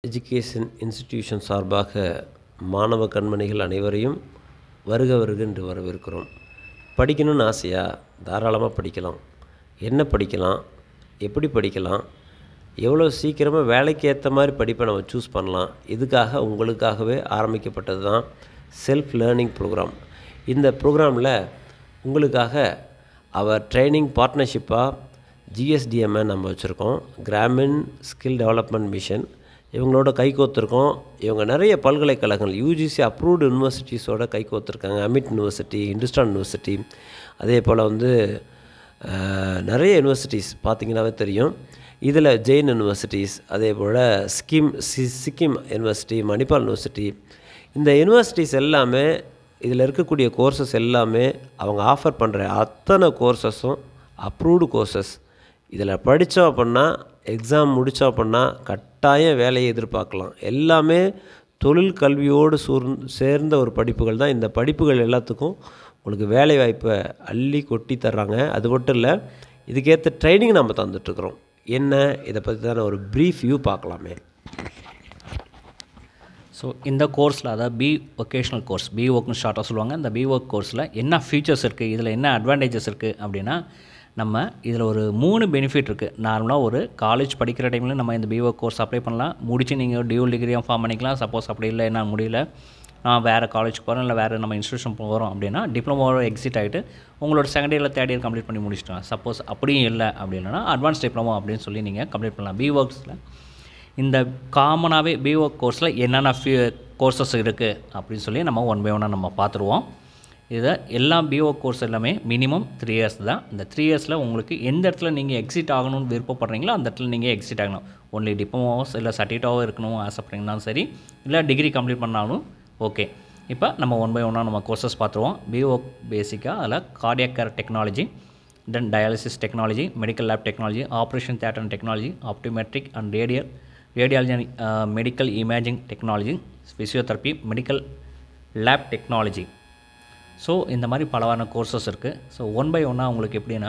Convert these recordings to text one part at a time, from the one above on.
Education institution சார்பாக மாணவ கண்மணிகள் அனைவரையும் வருக வருக என்று வரவேற்கிறோம். படிக்கணும்னு ஆசையா? தாராளமாக படிக்கலாம். என்ன படிக்கலாம், எப்படி படிக்கலாம், எவ்வளோ சீக்கிரமாக வேலைக்கு ஏற்ற மாதிரி படிப்பை நம்ம சூஸ் பண்ணலாம். இதுக்காக உங்களுக்காகவே ஆரம்பிக்கப்பட்டது தான் செல்ஃப் லேர்னிங் ப்ரோக்ராம். இந்த ப்ரோக்ராமில் உங்களுக்காக அவர் ட்ரைனிங் பார்ட்னர்ஷிப்பாக ஜிஎஸ்டிஎம்ஐ நம்ம வச்சுருக்கோம். கிராமின் ஸ்கில் டெவலப்மெண்ட் மிஷன் இவங்களோட கைகோத்துருக்கோம். இவங்க நிறைய பல்கலைக்கழகங்கள் யூஜிசி அப்ரூவ்டு யூனிவர்சிட்டிஸோட கைகோத்துருக்காங்க. அமிட் யூனிவர்சிட்டி, இந்துஸ்தான் யூனிவர்சிட்டி, அதே போல் நிறைய யூனிவர்சிட்டிஸ் பார்த்திங்கனாவே தெரியும். இதில் ஜெயின் யூனிவர்சிட்டிஸ், அதே போல் சிக்கிம் யூனிவர்சிட்டி, மணிப்பால் யூனிவர்சிட்டி, இந்த யூனிவர்சிட்டிஸ் எல்லாமே இதில் இருக்கக்கூடிய கோர்சஸ் எல்லாமே அவங்க ஆஃபர் பண்ணுற அத்தனை கோர்சஸும் அப்ரூவ்டு கோர்சஸ். இதில் படித்தோம் அப்படின்னா, எக்ஸாம் முடித்தோம் அப்படின்னா கட்டாயம் வேலையை எதிர்பார்க்கலாம். எல்லாமே தொழில் கல்வியோடு சேர்ந்த ஒரு படிப்புகள் தான். இந்த படிப்புகள் எல்லாத்துக்கும் உங்களுக்கு வேலை வாய்ப்பை அள்ளி கொட்டி தர்றாங்க. அது மட்டும் இல்லை, இதுக்கேற்ற ட்ரைனிங் நம்ம தந்துட்டுருக்குறோம். என்ன, இதை பற்றி தானே ஒரு ப்ரீஃப் வியூ பார்க்கலாமே. ஸோ இந்த கோர்ஸில், அதாவது ஒகேஷ்னல் கோர்ஸ், ஒர்க்னு ஷார்ட்டாக சொல்லுவாங்க. இந்த ஒர்க் கோர்ஸில் என்ன ஃபீச்சர்ஸ் இருக்குது, இதில் என்ன அட்வான்டேஜஸ் இருக்குது அப்படின்னா, நம்ம இதில் ஒரு 3 பெனிஃபிட் இருக்குது. நார்மலாக ஒரு காலேஜ் படிக்கிற டைமில் நம்ம இந்த ஒர்க் கோர்ஸ் அப்ளை பண்ணலாம். முடிச்சு நீங்கள் டியூல் டிகிரியாக ஃபார்ம் பண்ணிக்கலாம். சப்போஸ் அப்படி இல்லை, என்ன முடியல, நான் வேறு காலேஜ் போகிறோம், இல்லை வேறு நம்ம இன்ஸ்டியூஷன் போகிறோம் அப்படின்னா டிப்ளமோவோட எக்ஸிட் ஆகிட்டு உங்களோட செகண்ட் இயரில் தேர்ட் இயர் கம்ப்ளீட் பண்ணி முடிச்சிட்டோம். சப்போஸ் அப்படியும் இல்லை அப்படின்னா அட்வான்ஸ் டிப்ளமோ அப்படின்னு சொல்லி நீங்கள் கம்ப்ளீட் பண்ணலாம். ஒர்க்ஸில் இந்த காமனாகவே ஒர்க் கோர்ஸில் என்னென்ன கோர்சஸ் இருக்குது அப்படின்னு சொல்லி நம்ம ஒன் பை ஒன்னாக நம்ம பார்த்துருவோம். இதை எல்லா ஒர்க் கோர்ஸ் எல்லாமே மினிமம் 3 இயர்ஸ் தான். இந்த 3 இயர்ஸில் உங்களுக்கு எந்த இடத்துல நீங்கள் எக்ஸிட் ஆகணும்னு விருப்பப்படுறீங்களோ அந்த இடத்துல நீங்கள் எக்ஸிட் ஆகணும். ஒன்லி டிப்ளமோஸ் இல்லை சர்டிஃபிகேட்டாவோ இருக்கணும் ஆசைப்படுறீங்கனாலும் சரி, இல்லை டிகிரி கம்ப்ளீட் பண்ணாலும் ஓகே. இப்போ நம்ம ஒன் பை ஒன்னாக நம்ம கோர்சஸ் பார்த்துருவோம். ஒர்க் பேசிக்காக அதில் cardiac care technology, then dialysis technology, medical lab technology, operation theatre technology, optometric and radiology and medical imaging technology, physiotherapy, medical lab technology. So இந்த மாதிரி பலவான கோர்சஸ் இருக்குது. ஸோ ஒன் பை ஒன்னாக உங்களுக்கு எப்படின்னா,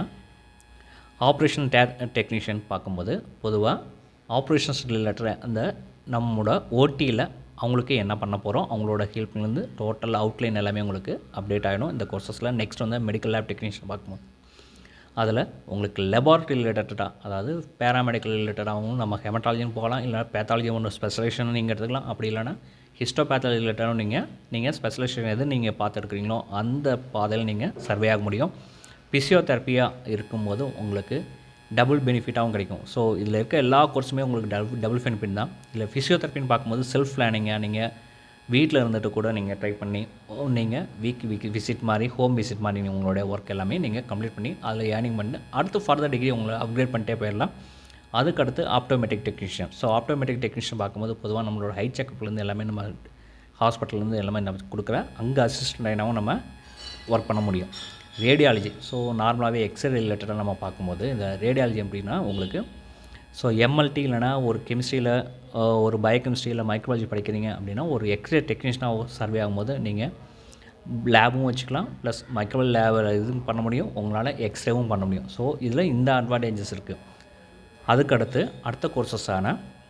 ஆப்ரேஷன் டெக்னீஷியன் பார்க்கும்போது பொதுவாக ஆப்ரேஷன்ஸ் ரிலேட்டட் அந்த நம்மளோட ஓடியில் அவங்களுக்கு என்ன பண்ண போகிறோம், அவங்களோட ஹெல்ப்லேருந்து டோட்டல் அவுட்லைன் எல்லாமே உங்களுக்கு அப்டேட் ஆகிடும் இந்த கோர்சஸில். நெக்ஸ்ட் மெடிக்கல் லேப் டெக்னீஷியன் பார்க்கும்போது அதில் உங்களுக்கு லெபார்ட்ரி ரிலேட்டடாக, அதாவது பேராமெடிக்கல் ரிலேட்டடாகவும் நம்ம ஹெமட்டாலஜின்னு போகலாம், இல்லை பேத்தாலஜி ஒன்று ஸ்பெஷலைசேஷன் நீங்கள் எடுத்துக்கலாம். அப்படி இல்லைனா ஹிஸ்டோபேத்தாலஜி ரிலேட்டடும் நீங்கள் ஸ்பெஷலைசேஷன் எது நீங்கள் பார்த்துருக்கிறீங்களோ அந்த பாதையில் நீங்கள் சர்வே ஆக முடியும். ஃபிசியோதெரப்பியாக இருக்கும்போது உங்களுக்கு டபுள் பெனிஃபிட்டாகவும் கிடைக்கும். ஸோ இதில் இருக்க எல்லா கோர்ஸுமே உங்களுக்கு டபுள் பெனிஃபிட் தான். இல்லை ஃபிசியோதெரப்பின்னு பார்க்கும்போது செல்ஃப் லேர்னிங்காக நீங்கள் வீட்டில் இருந்துட்டு கூட நீங்கள் ட்ரை பண்ணி நீங்கள் வீக் விசிட் மாதிரி, ஹோம் விசிட் மாதிரி நீங்கள் உங்களுடைய ஒர்க் எல்லாமே நீங்கள் கம்ப்ளீட் பண்ணி அதில் ஏர்னிங் பண்ணி அடுத்து ஃபர்தர் டிகிரி உங்களை அப்கிரேட் பண்ணிட்டே போயிடலாம். அதுக்கடுத்து optometric technician. So optometric technician பார்க்கும்போது பொதுவாக நம்மளோட ஹை செக்கப்லேருந்து எல்லாமே நம்ம ஹாஸ்பிட்டல்லேருந்து எல்லாமே நம்ம கொடுக்குற அங்கே அசிஸ்டண்டாகவும் நம்ம ஒர்க் பண்ண முடியும். ரேடியாலஜி, ஸோ நார்மலாகவே எக்ஸ்ரே ரிலேட்டடாக நம்ம பார்க்கும்போது இந்த ரேடியாலஜி எப்படின்னா உங்களுக்கு, ஸோ எம்எல்டி இல்லைனா ஒரு கெமிஸ்ட்ரியில் ஒரு பயோகெமிஸ்ட்ரியில் மைக்ரோபாலஜி படிக்கிறீங்க அப்படின்னா ஒரு எக்ஸ்ரே டெக்னீஷியனாக சர்வே ஆகும்போது நீங்கள் லேபும் வச்சுக்கலாம், ப்ளஸ் மைக்ரோபாலஜி லேபில் இதுவும் பண்ண முடியும், உங்களால் எக்ஸ்ரேவும் பண்ண முடியும். ஸோ இதில் இந்த அட்வான்டேஜஸ் இருக்குது. அதுக்கடுத்து அடுத்த கோர்சஸான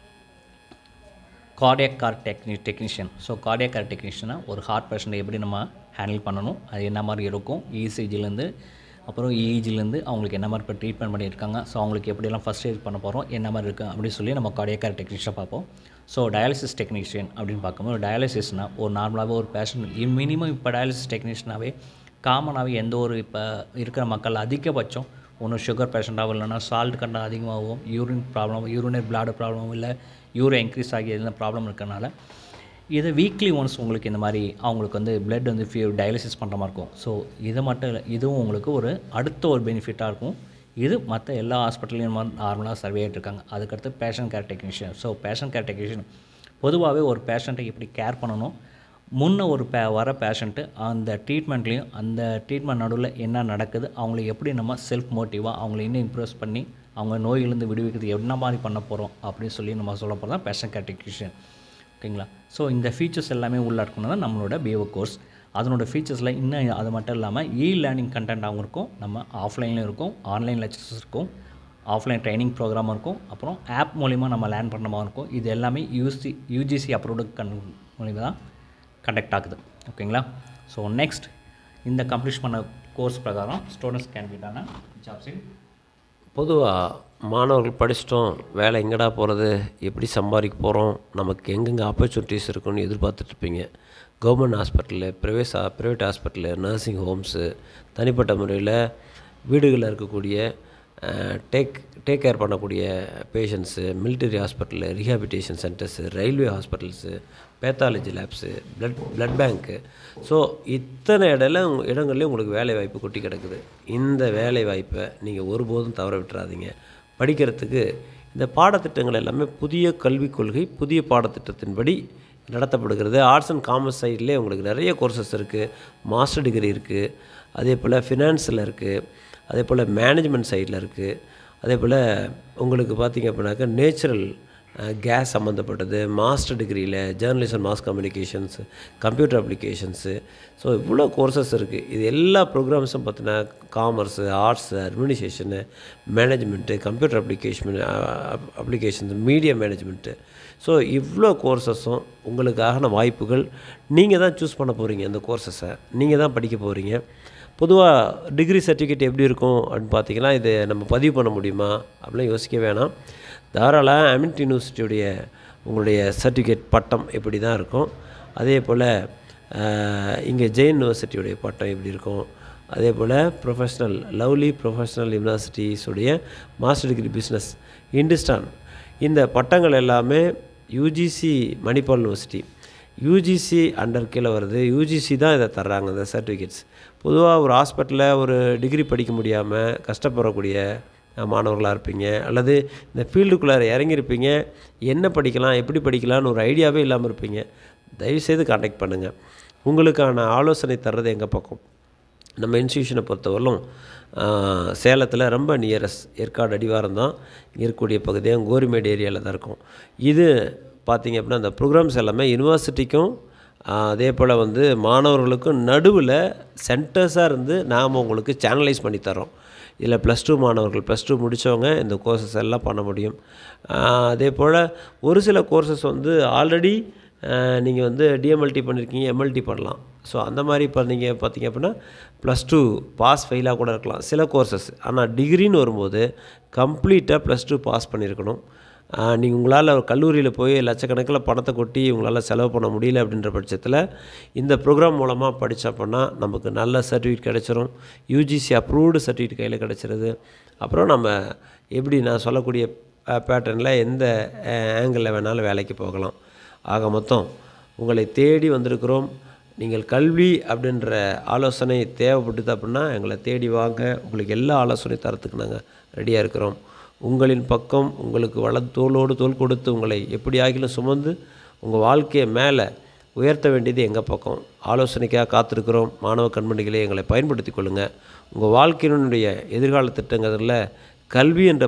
cardiac care technician. So cardiac care டெக்னீஷியனாக ஒரு ஹார்ட் பேஷண்ட்டை எப்படி நம்ம ஹேண்டில் பண்ணணும், அது என்ன மாதிரி இருக்கும், இசிஜிலேருந்து அப்புறம் இஇஜிலேருந்து அவங்களுக்கு என்ன மாதிரி இப்போ ட்ரீட்மெண்ட் பண்ணியிருக்காங்க, ஸோ அவங்களுக்கு எப்படியெல்லாம் ஃபஸ்ட் எய்ட் பண்ண போகிறோம், என்ன மாதிரி இருக்குது அப்படின்னு சொல்லி நம்ம கார்டியாக் கேர் டெக்னீஷியன் பார்ப்போம். ஸோ டயாலிசிஸ் டெக்னீஷியன் அப்படின்னு பார்க்கும்போது டயாலிசிஸ்னால் ஒரு நார்மலாகவே ஒரு பேஷண்ட் மினிமம் இப்போ டயாலிசிஸ் டெக்னீஷியனாகவே காமனாகவே எந்த ஒரு இப்போ இருக்கிற மக்கள் அதிகபட்சம் ஒன்று சுகர் பேஷண்ட்டாகவும் இல்லைனா சால்ட் கண்டென்ட் அதிகமாகவும், urine problem, urinary bladder problem, இல்லை யூரின் இன்க்ரீஸ் ஆகி எதுனா ப்ராப்ளம் இருக்கிறனால இது வீக்லி ஒன்ஸ் உங்களுக்கு இந்த மாதிரி அவங்களுக்கு பிளட் டயாலிசிஸ் பண்ணுற மாதிரி இருக்கும். ஸோ இது மட்டும் இல்லை, இதுவும் உங்களுக்கு ஒரு அடுத்த ஒரு பெனிஃபிட்டாக இருக்கும். இது மற்ற எல்லா ஹாஸ்பிட்டல்லையும் நார்மலாக சர்வே ஆகிட்டுருக்காங்க. அதுக்கடுத்து patient care technician. So patient care technician பொதுவாகவே ஒரு பேஷண்ட்டை எப்படி கேர் பண்ணணும், முன்ன ஒரு வர பேஷண்ட்டு அந்த ட்ரீட்மெண்ட்லேயும் அந்த ட்ரீட்மெண்ட் நடுவில் என்ன நடக்குது, அவங்கள எப்படி நம்ம செல்ஃப் மோட்டிவாக அவங்கள இன்னும் இம்ப்ரெஸ் பண்ணி அவங்க நோயிலிருந்து விடுவிக்கிறது என்ன மாதிரி பண்ண போகிறோம் அப்படின்னு சொல்லி நம்ம சொல்ல போகிறது தான் பேஷண்ட் கேர் டெக்னீஷியன். ஓகேங்களா? ஸோ இந்த ஃபீச்சர்ஸ் எல்லாமே உள்ளடக்கணும் தான் நம்மளோட ஒர்க் கோர்ஸ். அதனோட ஃபீச்சர்ஸில் இன்னும் அது மட்டும் இல்லாமல் லேர்னிங் கண்டென்ட்டாகவும் இருக்கும், நம்ம ஆஃப்லைன்லையும் இருக்கும், ஆன்லைன் லெக்சர்ஸ் இருக்கும், ஆஃப்லைன் ட்ரைனிங் ப்ரோக்ராமும் இருக்கும், அப்புறம் ஆப் மூலிமா நம்ம லேர்ன் பண்ணுற மாதிரி இருக்கும். இது எல்லாமே யூஜிசி அப்ரூவ்டு மூலிமா தான் கண்டக்ட் ஆகுது. ஓகேங்களா? ஸோ நெக்ஸ்ட் இந்த கம்ப்ளீட் பண்ண கோர்ஸ் பிரகாரம் ஸ்டூடெண்ட்ஸ் கேண்டிடேட்டான ஜாப்ஸ் இன் பொதுவாக மாணவர்கள் படிச்சிட்டோம், வேலை எங்கடா போகிறது, எப்படி சம்பாதிக்க போகிறோம், நமக்கு எங்கெங்கே ஆப்பர்ச்சுனிட்டிஸ் இருக்குன்னு எதிர்பார்த்துட்ருப்பீங்க. Government hospital, private hospital, nursing homes, தனிப்பட்ட முறையில் வீடுகளில் இருக்கக்கூடிய டேக் கேர் பண்ணக்கூடிய patients, military hospital, rehabilitation centres, railway hospitals, pathology labs, blood bank. So இத்தனை இடங்கள்லேயும் உங்களுக்கு வேலை வாய்ப்பு கொட்டி கிடக்குது. இந்த வேலை வாய்ப்பை நீங்கள் ஒருபோதும் தவற விட்டுறாதீங்க. படிக்கிறதுக்கு இந்த பாடத்திட்டங்கள் எல்லாமே புதிய கல்விக் கொள்கை, புதிய பாடத்திட்டத்தின்படி நடத்தப்படுகிறது. ஆர்ட்ஸ் அண்ட் காமர்ஸ் சைட்லேயே உங்களுக்கு நிறைய கோர்சஸ் இருக்குது. மாஸ்டர் டிகிரி இருக்குது, அதே போல் ஃபினான்ஸில் இருக்குது, அதே போல் மேனேஜ்மெண்ட் சைடில் இருக்குது, அதே போல் உங்களுக்கு பார்த்திங்க அப்படின்னாக்கா நேச்சுரல் கேஸ் சம்மந்தப்பட்டது, மாஸ்டர் டிகிரியில் journalism, mass communications, computer applications. So இவ்வளோ கோர்சஸ் இருக்குது. இது எல்லா ப்ரோக்ராம்ஸும் பார்த்தீங்கன்னா commerce, arts, administration, management, computer applications, media management. So இவ்வளோ கோர்சஸும் உங்களுக்கான வாய்ப்புகள். நீங்கள் தான் சூஸ் பண்ண போகிறீங்க. அந்த கோர்சஸை நீங்கள் தான் படிக்க போகிறீங்க. பொதுவாக டிகிரி சர்டிஃபிகேட் எப்படி இருக்கும் அப்படின்னு பார்த்தீங்கன்னா, இது நம்ம பதிவு பண்ண முடியுமா அப்படிலாம் யோசிக்க வேணாம். தாராளமாக அமிட்டி யூனிவர்சிட்டியுடைய உங்களுடைய சர்டிஃபிகேட் பட்டம் இப்படி தான் இருக்கும். அதே போல் இங்கே ஜெயின் யூனிவர்சிட்டியுடைய பட்டம் எப்படி இருக்கும், அதே போல் லவ்லி ப்ரொஃபஷ்னல் யூனிவர்சிட்டிஸுடைய மாஸ்டர் டிகிரி பிஸ்னஸ், இந்துஸ்தான், இந்த பட்டங்கள் எல்லாமே UGC Manipal university UGC under கீழே வருது. யூஜிசி தான் இதை தர்றாங்க இந்த சர்டிஃபிகேட்ஸ். பொதுவாக ஒரு ஹாஸ்பிட்டலில் ஒரு டிகிரி படிக்க முடியாமல் கஷ்டப்படக்கூடிய மாணவர்களாக இருப்பீங்க, அல்லது இந்த ஃபீல்டுக்குள்ளார இறங்கியிருப்பீங்க, என்ன படிக்கலாம், எப்படி படிக்கலான்னு ஒரு ஐடியாவே இல்லாமல் இருப்பீங்க. தயவுசெய்து கான்டாக்ட் பண்ணுங்கள். உங்களுக்கான ஆலோசனை தர்றது எங்கள் பக்கம். நம்ம இன்ஸ்டியூஷனை பொறுத்தவரையிலும் சேலத்தில் ரொம்ப நியரஸ்ட் ஏற்காடு அடிவாரம் தான் இருக்கக்கூடிய பகுதியாக கோரிமேடு ஏரியாவில் தான் இருக்கும். இது பார்த்திங்க அப்படின்னா அந்த ப்ரோக்ராம்ஸ் எல்லாமே யூனிவர்சிட்டிக்கும் அதே போல் மாணவர்களுக்கும் நடுவில் சென்டர்ஸாக இருந்து நாம் உங்களுக்கு சேனலைஸ் பண்ணி தரோம். இதில் +2 மாணவர்கள், +2 முடித்தவங்க இந்த கோர்சஸ் எல்லாம் பண்ண முடியும். அதே போல் ஒரு சில கோர்சஸ் ஆல்ரெடி நீங்கள் டிஎம்எல்டி பண்ணியிருக்கீங்க, எம்எல்டி பண்ணலாம். ஸோ அந்த மாதிரி இப்போ நீங்கள் பார்த்தீங்க அப்படின்னா +2 பாஸ் ஃபெயிலாக கூட இருக்கலாம் சில கோர்சஸ். ஆனால் டிகிரின்னு வரும்போது கம்ப்ளீட்டாக +2 பாஸ் பண்ணியிருக்கணும். நீங்கள் உங்களால் கல்லூரியில் போய் லட்சக்கணக்கில் பணத்தை கொட்டி உங்களால் செலவு பண்ண முடியல அப்படின்ற பட்சத்தில் இந்த ப்ரோக்ராம் மூலமாக படித்தப்போனா நமக்கு நல்ல சர்டிஃபிகேட் கிடச்சிரும். யூஜிசி அப்ரூவ்டு சர்டிஃபிகேட் கையில் கிடச்சிருது. அப்புறம் நம்ம எப்படி நான் சொல்லக்கூடிய பேட்டர்னில் எந்த ஆங்கிளில் வேணாலும் வேலைக்கு போகலாம். ஆக மொத்தம் உங்களை தேடி வந்திருக்கிறோம். நீங்கள் கல்வி அப்படின்ற ஆலோசனை தேவைப்பட்டுது அப்படின்னா எங்களை தேடி வாங்க. உங்களுக்கு எல்லா ஆலோசனை தரத்துக்கு நாங்கள் ரெடியாக இருக்கிறோம். உங்களின் பக்கம் உங்களுக்கு தோள் கொடுத்து உங்களை எப்படி ஆகிலும் சுமந்து உங்கள் வாழ்க்கையை மேலே உயர்த்த வேண்டியது எங்கள் பக்கம். ஆலோசனைக்காக காத்திருக்கிறோம். மாணவ கண்மணிகளே, எங்களை பயன்படுத்தி கொள்ளுங்கள். உங்கள் வாழ்க்கையினுடைய எதிர்கால திட்டங்களில் கல்வி என்ற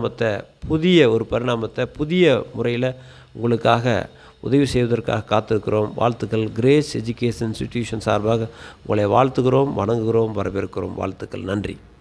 புதிய முறையில் உங்களுக்காக உதவி செய்வதற்காக காத்திருக்கிறோம். வாழ்த்துக்கள். கிரேஸ் எஜுகேஷன் இன்ஸ்டிடியூஷன் சார்பாக உங்களை வாழ்த்துகிறோம், வணங்குகிறோம், வரவேற்கிறோம். வாழ்த்துக்கள். நன்றி.